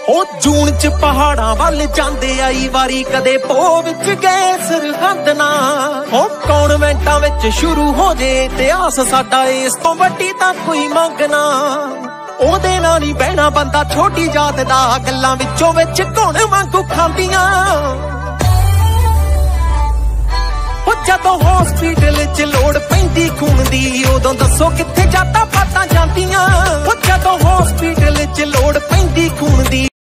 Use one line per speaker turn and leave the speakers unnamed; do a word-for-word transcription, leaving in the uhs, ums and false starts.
ਉਹ ਜੂਨ ਚ ਪਹਾੜਾਂ ਵੱਲ ਜਾਂਦੇ ਆਈ ਵਾਰੀ ਕਦੇ ਪੋ ਵਿੱਚ ਗਏ ਸਰਹੰਦ ਨਾ ਉਹ ਕੌਨਵੈਂਟਾਂ ਵਿੱਚ ਸ਼ੁਰੂ ਹੋ ਜੇ ਇਤਿਹਾਸ ਸਾਡਾ ਇਸ ਤੋਂ ਵੱਡੀ ਤਾਂ ਕੋਈ ਮੰਗਣਾ ਉਹਦੇ ਨਾਲ ਨਹੀਂ ਬਹਿਣਾ ਬੰਦਾ ਛੋਟੀ ਜਾਤ ਦਾ ਗੱਲਾਂ ਵਿੱਚੋਂ ਵਿੱਚ ਘੁਣ ਵਾਂਗੂ ਖਾਂਦੀਆਂ ਉਹ ਜਦੋਂ ਹੌਸਪੀਟਲ ਚ ਲੋੜ ਪੈਂਦੀ ਖੂਨ ਦੀ ਉਦੋਂ ਦੱਸੋ ਕਿੱਥੇ ਜਾਤਾਂ ਪਾਤਾਂ ਜਾਂਦੀਆਂ